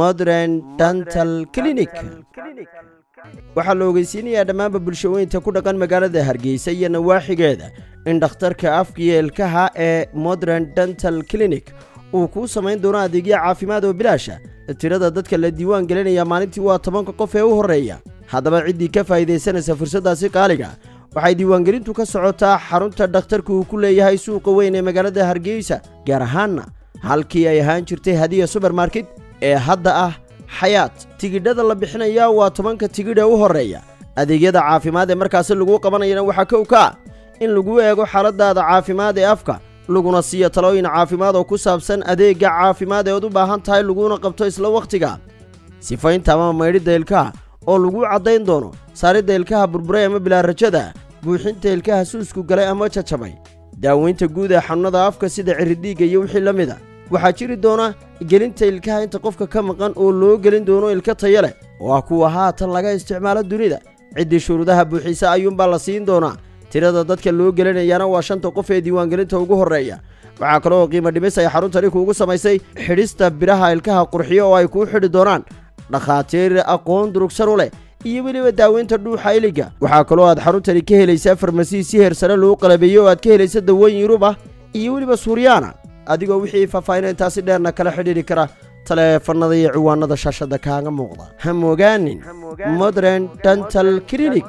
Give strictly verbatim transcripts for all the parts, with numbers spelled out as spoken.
Modern Dental Clinic. waxaa la ogeysiinayaa dhammaan bulshooyinka ku dhaqan magaalada Hargeysa iyo nawaaxigeeda in dhakhtarka afka iyo ilkaha ee Modern Dental Clinic uu ku sameyn doono adeegyo caafimaad oo bilaash ah. tirada dadka la diiwaan gelinaya maalintii waa toban qof ee u horeeya. haddaba ciddii ka faa'iideysanaysa fursadaasi qaaliga waxay diiwaangelintu ka socotaa xarunta dhakhtarku uu ku leeyahay suuqa weyn ee magaalada Hargeysa, gaar ahaan halkii ay ahaan jirtay Hadiya Supermarket ee hadda ah Hayat. tigidhada la bixinaya waa tobanka tigidh u horeeya. adeegyada caafimaad ee markaas lagu qabanayna waxa ka ka in lagu eego xaaladaada caafimaad ee afka, laguna siiyo talooyin caafimaad oo ku saabsan adeegga caafimaad ee aad u baahan tahay laguna qabto isla waqtiga. sifaynta ama maydhida ilkaha oo lagu cadayn doono saaridda ilkaha burburay ama bilaa rajada, buuxinta ilkaha suusku galay ama jajabay, daaweynta guud ee xanuunada afka sida ciridhiga iyo wixii la mid ah. waxaa jiri doona gelinta ilkaha inta qofka ka maqan oo loo gelin doono ilka tayo leh oo ah kuwa haatan laga isticmaalo dunida. ciddii shuruudaha buuxisa ayuunbaa la siin doonaa. tirada dadka loo gelinayana waa shanta qof ee diiwaangelinta ugu horeeya. waxaa kaloo qiimo dhimis ay xaruntani kuugu samaysay xidhista biraha ilkaha qurxiyo oo ay kuu xidhi doonaan dhakhaatiir aqoon durugsan u leh iyo weliba daaweynta dhuuxa iliga. waxaa kaloo aad xaruntani ka helaysaa farmasi si heer sare loo qalabeeyo oo aad ka helaysa dawooyin Yurub ah iyo weliba Suuriyaana. adigoo wixii faahfaahintaasi dheerna kala xidhiiri kara taleefanada iyo ciwaanada shaashada kaaga muuqda. ha mogaanin Modern Dental Clinic.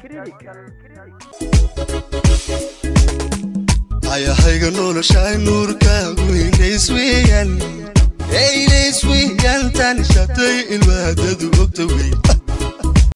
ayahayga noloshay nuurkaagu inaysweeyaan inaysweeyaan tan shatay ilmaadadu ogta wey